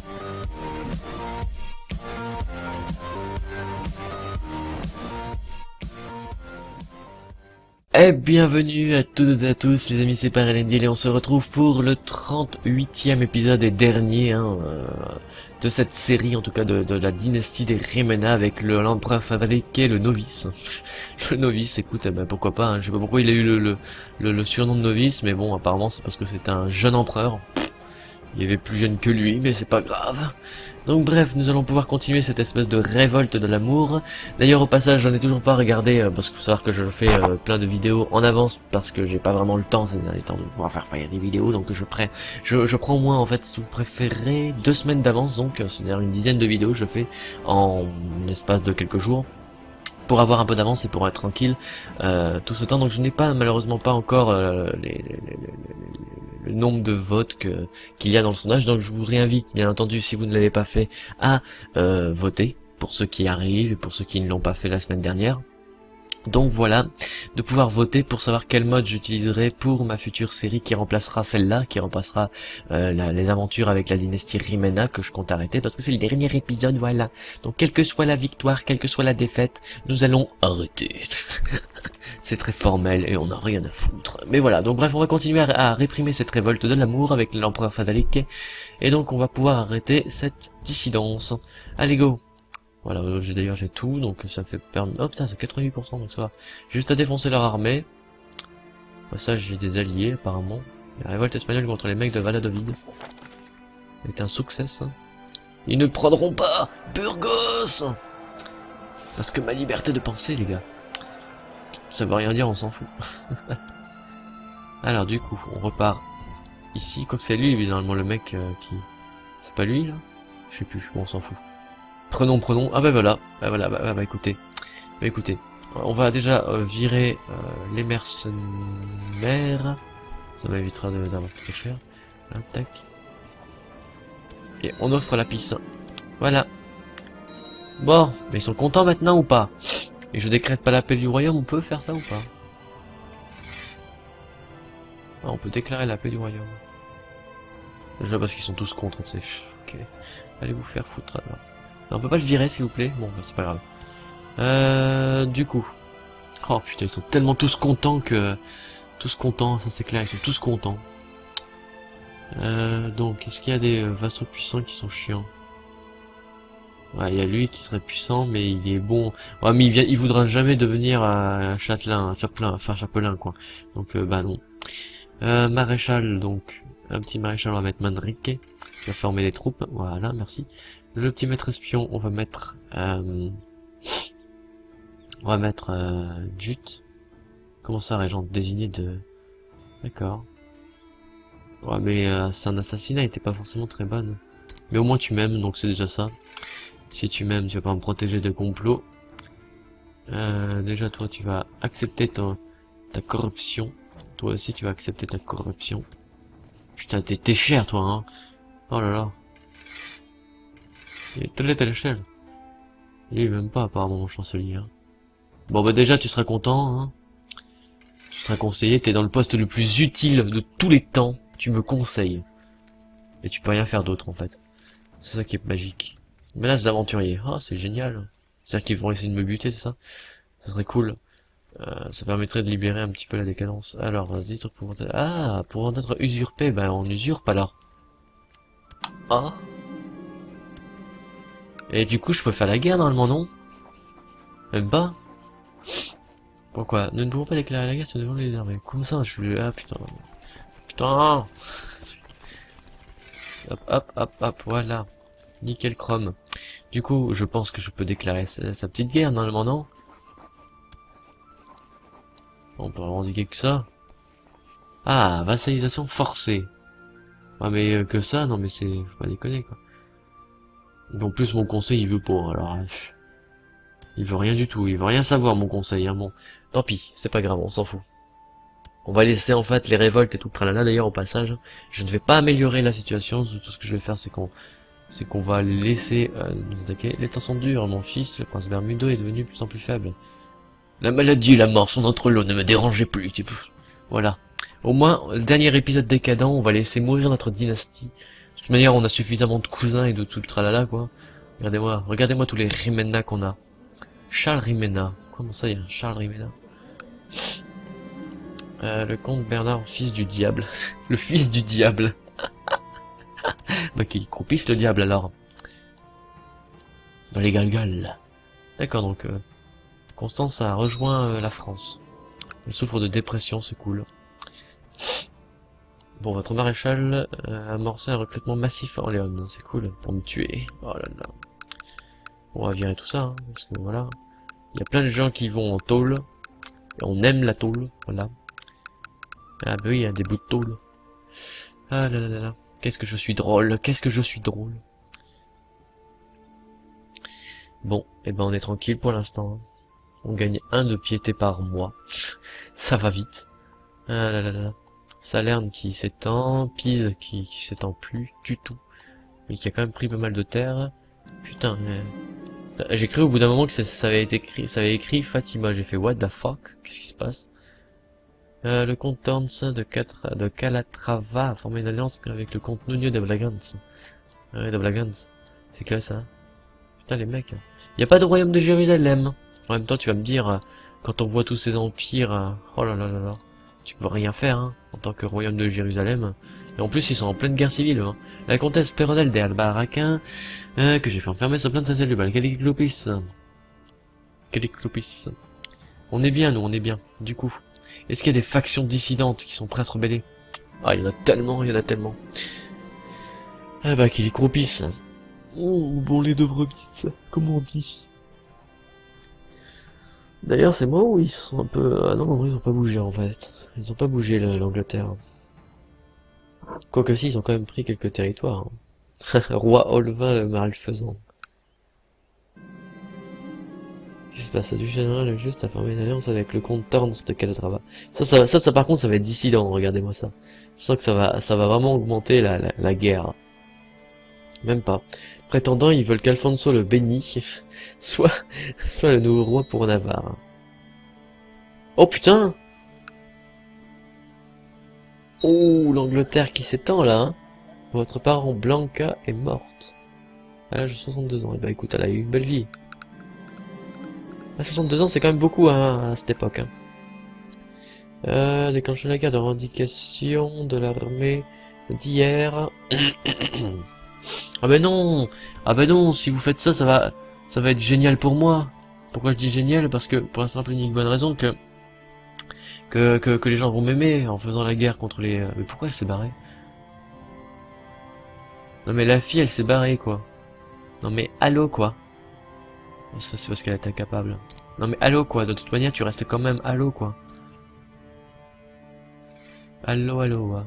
Et bienvenue à toutes et à tous les amis, c'est Parelendil et on se retrouve pour le 38e épisode et dernier de cette série, en tout cas de la dynastie des Rimena avec l'empereur Fadrique et le novice. Le novice, écoute, eh ben, pourquoi pas, hein, je sais pas pourquoi il a eu le surnom de novice, mais bon, apparemment c'est parce que c'est un jeune empereur. Il y avait plus jeune que lui, mais c'est pas grave. Donc bref, nous allons pouvoir continuer cette espèce de révolte de l'amour. D'ailleurs au passage, j'en ai toujours pas regardé, parce qu'il faut savoir que je fais plein de vidéos en avance, parce que j'ai pas vraiment le temps ces derniers temps de pouvoir faire des vidéos, donc je prends au moins, en fait, si vous préférez, 2 semaines d'avance, donc c'est-à-dire une dizaine de vidéos je fais en espace de quelques jours, pour avoir un peu d'avance et pour être tranquille tout ce temps. Donc je n'ai pas malheureusement pas encore le nombre de votes qu'il y a dans le sondage, donc je vous réinvite bien entendu, si vous ne l'avez pas fait, à voter pour ceux qui arrivent et pour ceux qui ne l'ont pas fait la semaine dernière. Donc voilà, de pouvoir voter pour savoir quel mode j'utiliserai pour ma future série qui remplacera celle-là, qui remplacera les aventures avec la dynastie Rimena que je compte arrêter parce que c'est le dernier épisode, voilà. Donc quelle que soit la victoire, quelle que soit la défaite, nous allons arrêter. C'est très formel et on n'a rien à foutre. Mais voilà, donc bref, on va continuer à réprimer cette révolte de l'amour avec l'empereur Fadalik et donc on va pouvoir arrêter cette dissidence. Allez go. Voilà, d'ailleurs j'ai tout, donc ça me fait perdre... Oh putain, c'est 88%, donc ça va. Juste à défoncer leur armée. Au passage, j'ai des alliés, apparemment. La révolte espagnole contre les mecs de Valladolid. C'est un succès. Ils ne prendront pas Burgos. Parce que ma liberté de penser, les gars. Ça veut rien dire, on s'en fout. Alors, du coup, on repart ici. Quoique c'est lui, évidemment, le mec qui... C'est pas lui, là? Je sais plus, bon, on s'en fout. Prenons. Ah bah voilà. Bah écoutez. On va déjà virer les mercenaires. Ça m'évitera d'avoir trop cher. Là, tac. Et on offre la piste. Voilà. Bon, mais ils sont contents maintenant ou pas? Et je décrète pas la paix du royaume, on peut faire ça ou pas? Ah, on peut déclarer la paix du royaume. Déjà parce qu'ils sont tous contre, tu sais. Ok. Allez vous faire foutre alors. On peut pas le virer s'il vous plaît? Bon bah c'est pas grave. Du coup. Oh putain, ils sont tellement tous contents que... Tous contents, ça c'est clair, ils sont tous contents. Donc, est-ce qu'il y a des vassaux puissants qui sont chiants? Ouais, il y a lui qui serait puissant, mais il est bon. Ouais, mais il voudra jamais devenir un chapelain, quoi. Donc, bah non. Maréchal, donc. Un petit maréchal, on va mettre Manrique, qui va former les troupes. Voilà, merci. Le petit maître espion, on va mettre Jut. Comment ça, régent désigné de... D'accord. Ouais, mais c'est un assassinat, il était pas forcément très bonne. Mais au moins tu m'aimes, donc c'est déjà ça. Si tu m'aimes, tu vas pas me protéger de complots. Déjà, toi, tu vas accepter ta corruption. Toi aussi, tu vas accepter ta corruption. Putain, t'es cher, toi, hein. Oh là là. Il est tel à l'échelle. Il est même pas apparemment mon chancelier. Hein. Bon bah déjà tu seras content. Hein. Tu seras conseillé. T'es dans le poste le plus utile de tous les temps. Tu me conseilles. Et tu peux rien faire d'autre en fait. C'est ça qui est magique. Menace d'aventurier. Ah c'est génial. C'est-à-dire qu'ils vont essayer de me buter, c'est ça? Ça serait cool. Ça permettrait de libérer un petit peu la décadence. Alors vas-y, pour en être usurpé, ben on usurpe alors. Ah. Et du coup, je peux faire la guerre normalement, non? Même pas? Pourquoi? Nous ne pouvons pas déclarer la guerre si nous devons les armer. Comme ça, je vais... Ah putain. Putain! Hop, voilà. Nickel chrome. Du coup, je pense que je peux déclarer sa petite guerre normalement, non? On peut revendiquer que ça. Ah, vassalisation forcée. Ah mais que ça, non mais c'est... Faut pas déconner quoi. En plus mon conseil il veut pas, alors... Il veut rien du tout, il veut rien savoir mon conseil, hein, bon. Tant pis, c'est pas grave, on s'en fout. On va laisser en fait les révoltes et tout près là d'ailleurs au passage. Je ne vais pas améliorer la situation, tout ce que je vais faire c'est qu'on va laisser nous attaquer. Les temps sont durs, mon fils, le prince Bermudo est devenu de plus en plus faible. La maladie et la mort sont entre l'eau, ne me dérangez plus, voilà. Au moins, le dernier épisode décadent, on va laisser mourir notre dynastie. toute manière, on a suffisamment de cousins et de tout le tralala, quoi. Regardez-moi tous les Rimena qu'on a. Charles Rimena. Comment ça, il y a un Charles Rimena? Le comte Bernard, fils du diable. Le fils du diable. Bah qu'il croupisse le diable alors. Dans les galgales. D'accord, donc Constance a rejoint la France. Elle souffre de dépression, c'est cool. Bon, votre maréchal a amorcé un recrutement massif à Orléans, c'est cool, pour me tuer. Oh là là. On va virer tout ça, hein, parce que voilà. Il y a plein de gens qui vont en tôle. Et on aime la tôle, voilà. Ah bah oui, il y a des bouts de tôle. Ah là là là là. Qu'est-ce que je suis drôle, qu'est-ce que je suis drôle. Bon, et ben on est tranquille pour l'instant. On gagne 1 de piété par mois. Ça va vite. Ah là là là. Salerne qui s'étend, Pise qui s'étend plus du tout. Mais qui a quand même pris pas mal de terre. Putain, j'ai cru au bout d'un moment que ça avait écrit Fatima. J'ai fait what the fuck? Qu'est-ce qui se passe? Le comte Torns de Calatrava a formé une alliance avec le comte Nuno de Blagans. Ouais, de Blagans. C'est quoi ça? Putain les mecs. Y a pas de royaume de Jérusalem. En même temps tu vas me dire, quand on voit tous ces empires, oh là là là là, tu peux rien faire hein, en tant que royaume de Jérusalem. Et en plus ils sont en pleine guerre civile. Hein. La comtesse Péronelle des Albaraquins, que j'ai fait enfermer sur plein de sa cellule. Caliclopis. Caliclopis. On est bien nous, on est bien. Du coup, est-ce qu'il y a des factions dissidentes qui sont prêtes à se rebeller? Ah il y en a tellement, il y en a tellement. Ah bah qu'il y croupisse. Oh, bon les deux brebis, comme on dit. D'ailleurs, c'est moi où ils sont un peu... Ah non, ils ont pas bougé en fait. Ils ont pas bougé l'Angleterre. Quoique si, ils ont quand même pris quelques territoires. Hein. Roi Olvin le malfaisant. Qu'est-ce qui se passe? Du général juste a formé une alliance avec le comte Torns de Calatrava. Ça par contre, ça va être dissident, regardez-moi ça. Je sens que ça va vraiment augmenter la guerre. Même pas. Prétendant, ils veulent qu'Alfonso le béni soit le nouveau roi pour Navarre. Oh putain! Oh, l'Angleterre qui s'étend là, hein. Votre parent Blanca est morte. À l'âge de 62 ans. Et bah écoute, elle a eu une belle vie. À 62 ans, c'est quand même beaucoup hein, à cette époque. Hein. Déclencher la guerre de revendication de l'armée d'hier. Ah ben non! Ah ben non, si vous faites ça, ça va être génial pour moi. Pourquoi je dis génial? Parce que, pour la simple et unique bonne raison que les gens vont m'aimer en faisant la guerre contre les... Mais pourquoi elle s'est barrée? Non mais la fille, elle s'est barrée, quoi. Non mais allô, quoi. Ça, c'est parce qu'elle est incapable. Non mais allô, quoi. De toute manière, tu restes quand même allô, quoi. Allô, allô, ouais.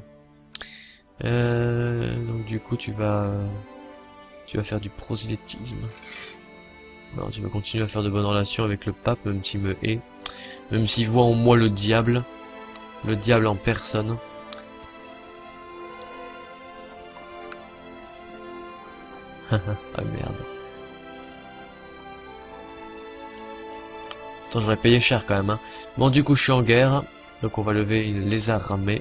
Donc du coup tu vas faire du prosélytisme. Non, tu vas continuer à faire de bonnes relations avec le pape, même s'il me hait, même s'il voit en moi le diable en personne. Ah merde. Attends, j'aurais payé cher quand même. Hein. Bon, du coup je suis en guerre, donc on va lever les armées.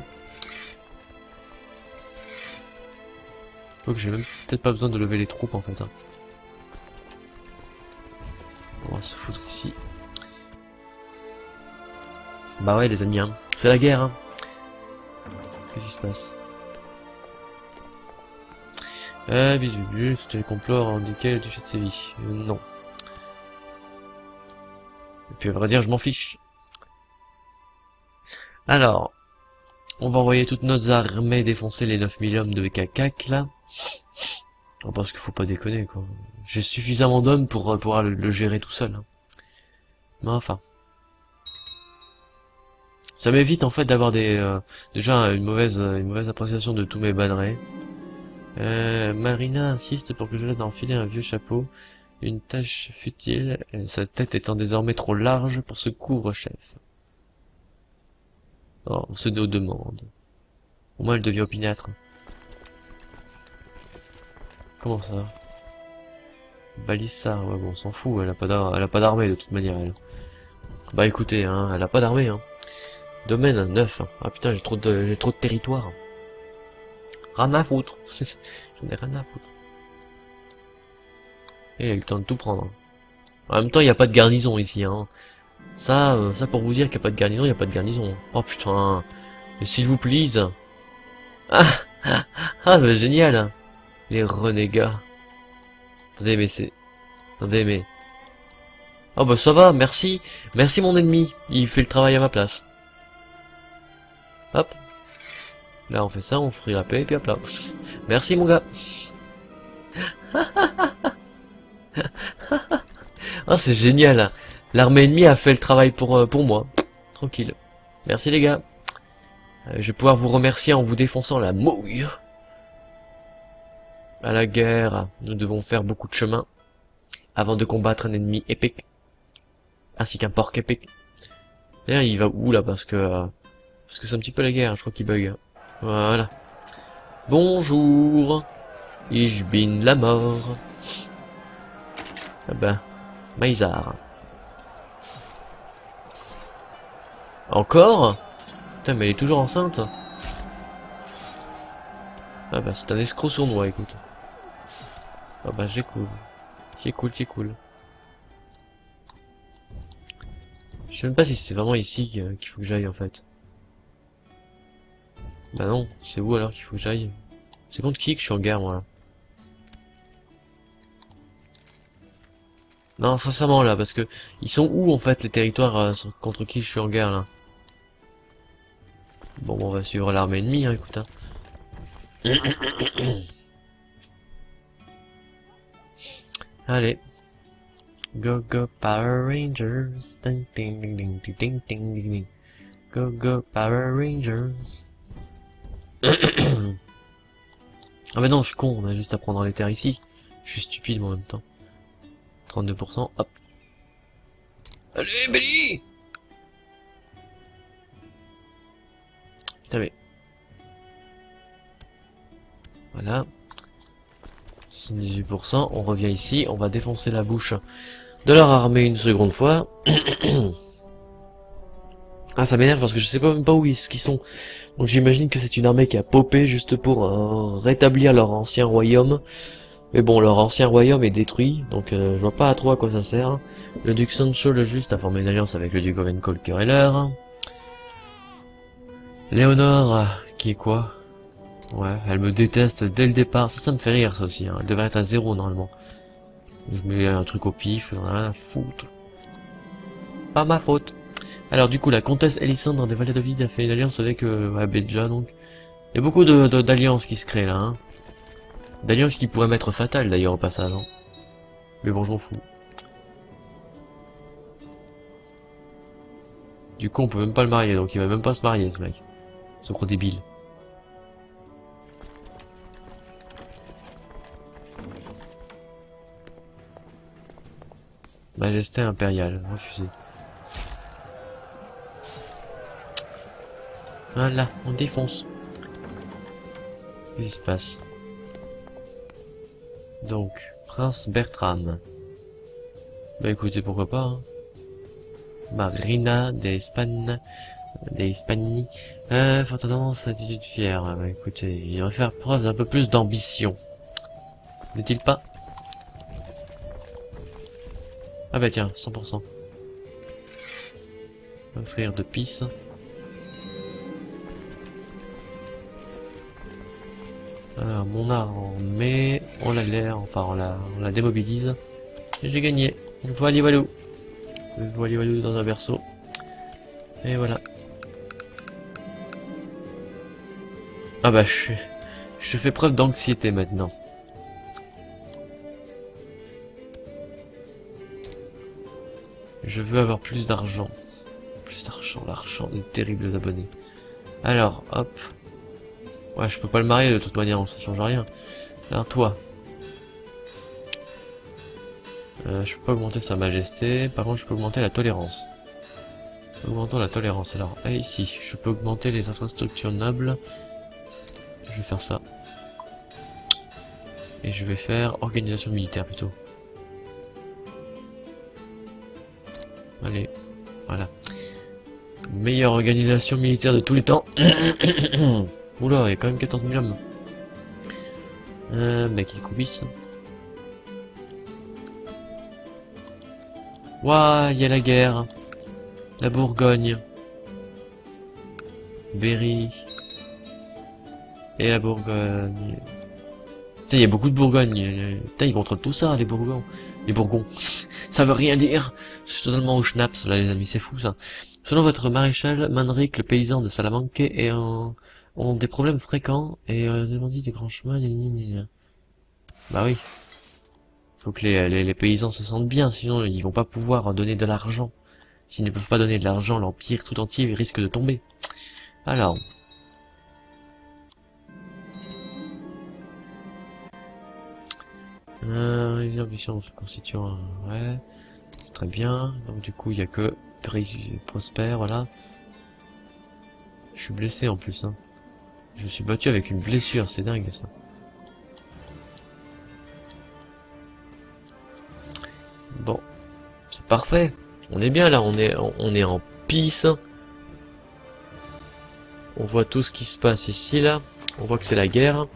Donc j'ai même peut-être pas besoin de lever les troupes en fait. Hein. On va se foutre ici. Bah ouais les amis, hein. C'est la guerre. Hein. Qu'est-ce qui se passe? Bisous, c'était le complot indiqué le duché de Séville. Non. Et puis à vrai dire je m'en fiche. Alors, on va envoyer toutes nos armées défoncer les 9000 hommes de Cacac là. Oh, parce qu'il faut pas déconner quoi. J'ai suffisamment d'hommes pour pouvoir le gérer tout seul. Hein. Mais enfin. Ça m'évite en fait d'avoir déjà une mauvaise appréciation de tous mes bannerets. Marina insiste pour que je l'aide à enfiler un vieux chapeau. Une tâche futile, sa tête étant désormais trop large pour ce couvre-chef. Oh, on se demande. Au moins elle devient opiniâtre. Comment ça? Balissard, ouais bon on s'en fout, elle a pas d'armée de toute manière elle. Bah écoutez, hein, elle a pas d'armée hein. Domaine 9. Hein. Ah putain j'ai trop de territoire. Rien à foutre. J'en ai rien à foutre. Et il a eu le temps de tout prendre. En même temps, il n'y a pas de garnison ici, hein. Ça pour vous dire qu'il n'y a pas de garnison, il n'y a pas de garnison. Oh putain. Mais s'il vous plaît. Ah, bah, génial. Les renégats. Attendez, mais c'est... Attendez, mais... Oh bah ça va, merci. Merci mon ennemi. Il fait le travail à ma place. Hop. Là on fait ça, on frit la paix, et puis hop là. Merci mon gars. Ah c'est génial. L'armée ennemie a fait le travail pour moi. Tranquille. Merci les gars. Je vais pouvoir vous remercier en vous défonçant la mouille. À la guerre, nous devons faire beaucoup de chemin avant de combattre un ennemi épique. Ainsi qu'un porc épique. D'ailleurs il va où là parce que c'est un petit peu la guerre, je crois qu'il bug. Voilà. Bonjour. Ich bin la mort. Ah ben, Maïzar. Encore? Putain, mais elle est toujours enceinte. Ah bah, c'est un escroc sournois, écoute. Ah bah, j'ai cool. C'est cool, c'est cool. Je sais même pas si c'est vraiment ici qu'il faut que j'aille, en fait. Bah non, c'est où alors qu'il faut que j'aille? C'est contre qui que je suis en guerre, moi, là? Non, sincèrement, là, parce que... Ils sont où, en fait, les territoires contre qui je suis en guerre, là? Bon, on va suivre l'armée ennemie, hein, écoute, hein. Allez. Go, go, Power Rangers. Ding, ding, ding, ding, ding, ding, ding, ding, ding. Go, go, Power Rangers. Ah mais non, je suis con, on a juste à prendre les terres ici. Je suis stupide, mais en même temps. 32%, hop. Allez, Belly! Putain, mais... Voilà. 78%, on revient ici, on va défoncer la bouche de leur armée une seconde fois. Ah, ça m'énerve parce que je sais pas même pas où ils sont. Donc j'imagine que c'est une armée qui a popé juste pour rétablir leur ancien royaume. Mais bon, leur ancien royaume est détruit, donc je vois pas trop à quoi ça sert. Le duc Sancho le Juste a formé une alliance avec le duc Orenco-le-Quereller. Léonore, qui est quoi? Ouais, elle me déteste dès le départ. Ça me fait rire, ça aussi. Hein. Elle devrait être à 0 normalement. Je mets un truc au pif, rien à foutre. Pas ma faute. Alors du coup, la comtesse Elisandre des Valladolid a fait une alliance avec Abedja, donc. Il y a beaucoup d'alliances qui se créent là. Hein. D'alliances qui pourraient m'être fatales d'ailleurs au passage. Hein. Mais bon, je m'en fous. Du coup, on peut même pas le marier, donc il va même pas se marier, ce mec. Ce gros débile. Majesté impériale, refusé. Voilà, on défonce. Qu'est-ce qui se passe? Donc, Prince Bertram. Bah écoutez, pourquoi pas. Hein. Marina d'Espagne. D'Espagne. Faut tendance attitude fière. Bah écoutez, il va faire preuve d'un peu plus d'ambition. N'est-il pas? Ah bah tiens, 100%. Offrir de pisse. Alors, mon armée, on la l'air, enfin on la démobilise. Et j'ai gagné. Voilà, voilà. Voilà, voilà dans un berceau. Et voilà. Ah bah je fais preuve d'anxiété maintenant. Je veux avoir plus d'argent. Plus d'argent, l'argent des terribles abonnés. Alors, hop. Ouais, je peux pas le marier de toute manière, ça change rien. Alors toi. Je peux pas augmenter sa majesté. Par contre, je peux augmenter la tolérance. Augmentons la tolérance. Alors, ici, je peux augmenter les infrastructures nobles. Je vais faire ça. Et je vais faire organisation militaire plutôt. Allez, voilà. Meilleure organisation militaire de tous les temps. Oula, il y a quand même 14 000 hommes. Mec, il coubisse. Ouah, il y a la guerre. La Bourgogne. Berry. Et la Bourgogne. Putain, il y a beaucoup de Bourgogne. Putain, ils contrôlent tout ça, les Bourgons. Les Bourgons. Ça veut rien dire. C'est totalement au schnaps, là, les amis, c'est fou, ça. Selon votre maréchal, Manrique, le paysan de Salamanque, ont des problèmes fréquents et demandez des grands chemins. Bah oui. Faut que les paysans se sentent bien, sinon ils vont pas pouvoir donner de l'argent. S'ils ne peuvent pas donner de l'argent, l'empire tout entier risque de tomber. Alors. Réservation constituant, ouais. C'est très bien. Donc du coup, il y a que prospère, voilà. Je suis blessé en plus, hein. Je me suis battu avec une blessure, c'est dingue ça. Bon, c'est parfait. On est bien là, on est en peace. On voit tout ce qui se passe ici là. On voit que c'est la guerre.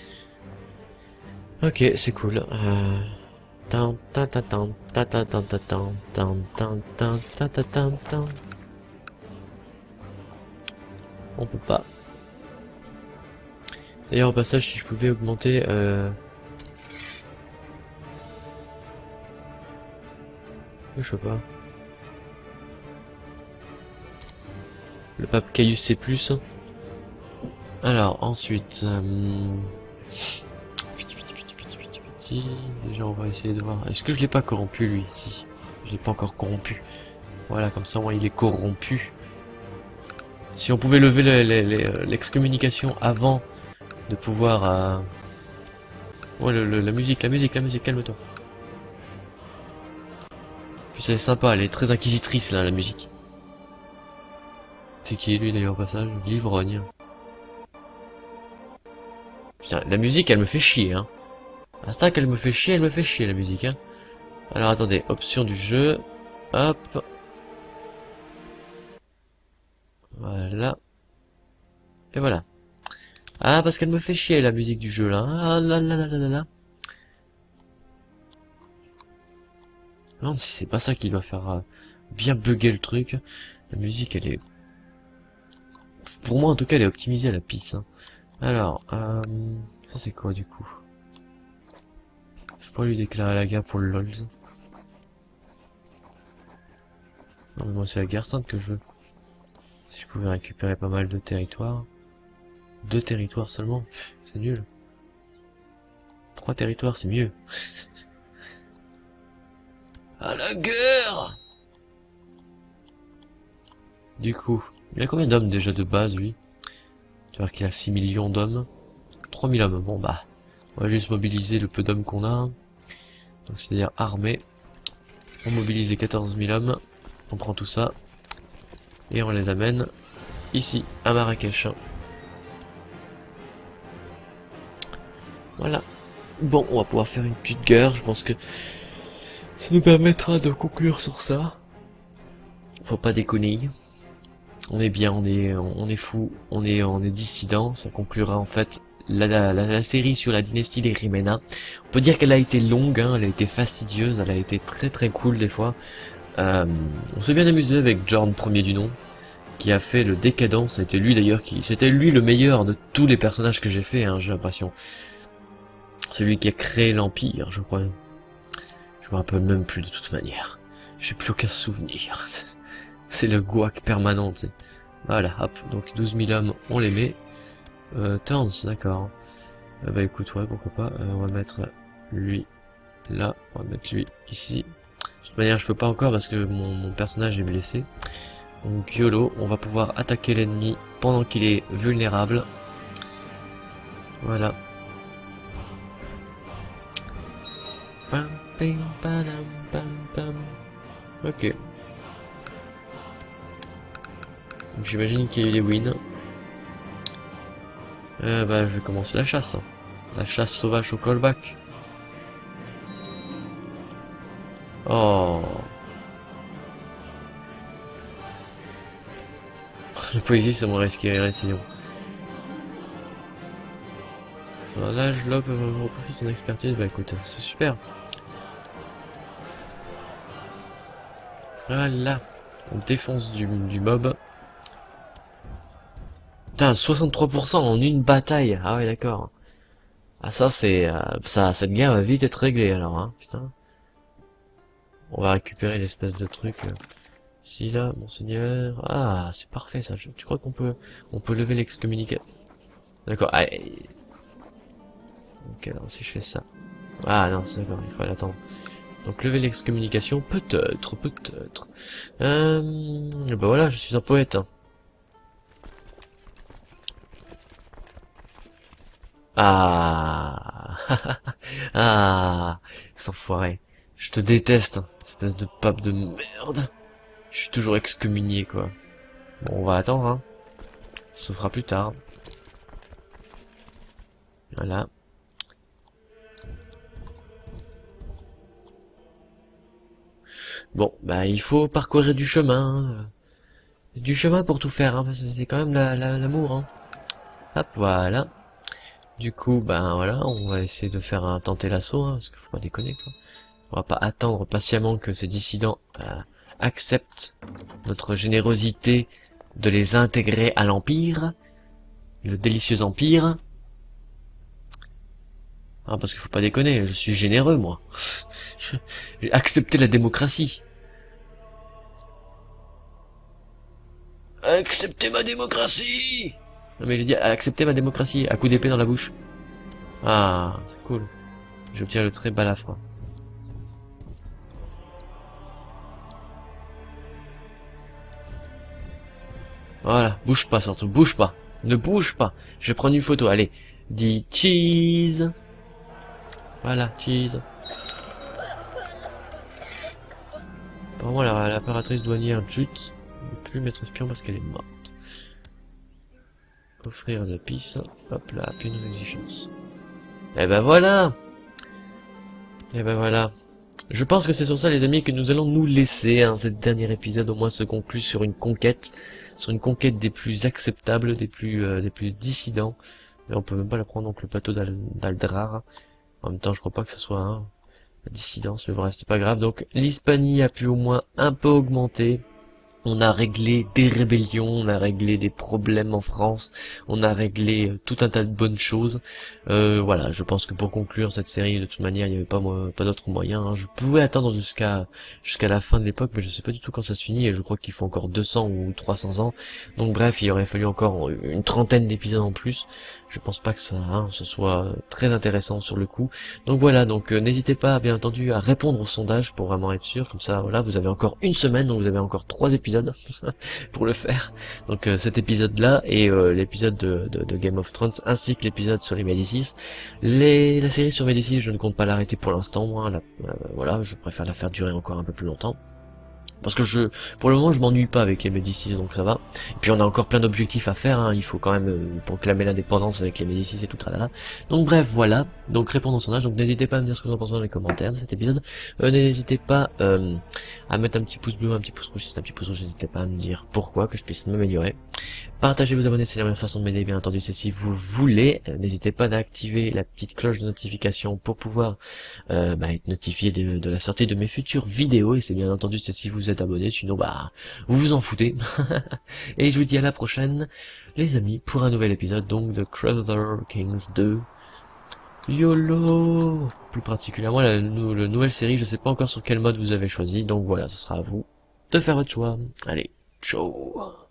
Ok, c'est cool. On peut pas. D'ailleurs au passage, si je pouvais augmenter je sais pas. Le pape Caius C+. Alors ensuite déjà on va essayer de voir. Est-ce que je l'ai pas corrompu lui? Si. Je l'ai pas encore corrompu. Voilà, comme ça moi il est corrompu. Si on pouvait lever l'excommunication avant de pouvoir ouais, la musique, calme-toi. Puis c'est sympa, elle est très inquisitrice là, la musique. C'est qui lui d'ailleurs au passage? L'ivrogne. Putain, la musique elle me fait chier, hein. Ah ça qu'elle me fait chier, la musique, hein. Alors attendez, option du jeu. Hop. Voilà. Et voilà. Ah, parce qu'elle me fait chier la musique du jeu là. Ah là là là là là là. Non, si c'est pas ça qui va faire bien bugger le truc. La musique elle est... Pour moi en tout cas elle est optimisée à la pisse. Hein. Alors, ça c'est quoi du coup? Je pourrais lui déclarer la guerre pour le LOLs. Non mais moi c'est la guerre sainte que je veux. Si je pouvais récupérer pas mal de territoires. 2 territoires seulement, c'est nul. 3 territoires c'est mieux. À la guerre! Du coup, il a combien d'hommes déjà de base lui? Tu vois qu'il a 6 millions d'hommes. 3000 hommes, bon bah. On va juste mobiliser le peu d'hommes qu'on a. Donc c'est-à-dire armée. On mobilise les 14 000 hommes. On prend tout ça. Et on les amène ici, à Marrakech. Voilà. Bon, on va pouvoir faire une petite guerre. Je pense que ça nous permettra de conclure sur ça. Faut pas déconner. On est bien, on est fou, on est dissident. Ça conclura en fait la série sur la dynastie des Rimena. On peut dire qu'elle a été longue, hein, elle a été fastidieuse, elle a été très très cool des fois. On s'est bien amusé avec Jorn premier du nom, qui a fait le Décadent. C'était lui d'ailleurs c'était lui le meilleur de tous les personnages que j'ai fait, hein, j'ai l'impression. Celui qui a créé l'Empire, je crois. Je me rappelle même plus de toute manière. J'ai plus aucun souvenir. C'est le gouac permanent, tu sais. Voilà, hop, donc 12 000 hommes, on les met. Turns, d'accord. Bah écoute, ouais, pourquoi pas. On va mettre lui là, on va mettre lui ici. De toute manière, je peux pas encore parce que mon personnage est blessé. Donc YOLO, on va pouvoir attaquer l'ennemi pendant qu'il est vulnérable. Voilà. Pam, pim, padam, pam, pam. Ok. J'imagine qu'il y a eu des wins. Bah, je vais commencer la chasse. Hein. La chasse sauvage au callback. Oh. La poésie, c'est mon risque et récision. Là, je lobe profite son expertise. Bah écoute, c'est super. Voilà. On défonce du mob. Putain, 63% en une bataille. Ah ouais, d'accord. Ah ça, c'est... ça, cette guerre va vite être réglée, alors, hein. Putain. On va récupérer l'espèce de truc... ici, là, monseigneur... Ah, c'est parfait, ça. Tu crois qu'on peut... On peut lever l'excommunication? D'accord. Ah, ok, alors si je fais ça... Ah non, c'est d'accord, il faut attendre. Donc lever l'excommunication, peut-être, peut-être. Bah voilà, je suis un poète. Hein. Ah, ah, sans foirer. Je te déteste, hein, espèce de pape de merde. Je suis toujours excommunié, quoi. Bon, on va attendre, hein. Ça se fera plus tard. Voilà. Bon, bah il faut parcourir du chemin. Du chemin pour tout faire, hein, parce que c'est quand même l'amour, hein. Hop, voilà. Du coup, ben voilà, on va essayer de faire un tenter l'assaut, hein, parce qu'il faut pas déconner, quoi. On va pas attendre patiemment que ces dissidents acceptent notre générosité de les intégrer à l'Empire, le délicieux Empire. Ah, parce qu'il faut pas déconner, je suis généreux, moi. J'ai accepté la démocratie. Acceptez ma démocratie! Non mais il a dit acceptez ma démocratie, à coup d'épée dans la bouche. Ah, c'est cool. J'obtiens le trait balafre. Voilà, bouge pas surtout, bouge pas. Ne bouge pas. Je vais prendre une photo, allez. Dis cheese. Voilà, cheese. Apparemment l'impératrice douanière Jute ne peut plus mettre espion parce qu'elle est morte. Offrir de pisse. Hop là, puis nos exigences. Et ben voilà. Et ben voilà. Je pense que c'est sur ça les amis que nous allons nous laisser. Hein. Cet dernier épisode au moins se conclut sur une conquête. Sur une conquête des plus acceptables, des plus dissidents. Mais on peut même pas la prendre donc le plateau d'Aldrar. En même temps je crois pas que ce soit la dissidence, mais bref c'est pas grave. Donc l'Hispanie a pu au moins un peu augmenter. On a réglé des rébellions, on a réglé des problèmes en France, on a réglé tout un tas de bonnes choses. Voilà, je pense que pour conclure cette série, de toute manière, il n'y avait pas d'autre moyen. Hein. Je pouvais attendre jusqu'à la fin de l'époque, mais je sais pas du tout quand ça se finit, et je crois qu'il faut encore 200 ou 300 ans. Donc bref, il aurait fallu encore une trentaine d'épisodes en plus. Je pense pas que ça ce soit très intéressant sur le coup. Donc voilà, donc n'hésitez pas bien entendu à répondre au sondage pour vraiment être sûr. Comme ça, voilà, vous avez encore une semaine, donc vous avez encore 3 épisodes pour le faire. Donc cet épisode-là et l'épisode de Game of Thrones ainsi que l'épisode sur les Médicis. La série sur Médicis, je ne compte pas l'arrêter pour l'instant. Moi, voilà, je préfère la faire durer encore un peu plus longtemps. Parce que pour le moment, je m'ennuie pas avec les Médicis, donc ça va. Et puis on a encore plein d'objectifs à faire, hein. Il faut quand même proclamer l'indépendance avec les Médicis et tout ça. Donc bref, voilà. Donc répondons au sondage. Donc n'hésitez pas à me dire ce que vous en pensez dans les commentaires de cet épisode. N'hésitez pas à mettre un petit pouce bleu, un petit pouce rouge, si c'est un petit pouce rouge, n'hésitez pas à me dire pourquoi, que je puisse m'améliorer. Partagez, vous abonner, c'est la meilleure façon de m'aider, bien entendu, c'est si vous voulez. N'hésitez pas à activer la petite cloche de notification pour pouvoir être notifié de la sortie de mes futures vidéos. Et c'est bien entendu, c'est si vous êtes abonné, sinon vous vous en foutez. Et je vous dis à la prochaine, les amis, pour un nouvel épisode donc de Crusader Kings 2. YOLO! Plus particulièrement la nouvelle série, je sais pas encore sur quel mode vous avez choisi, donc voilà, ce sera à vous de faire votre choix. Allez, ciao!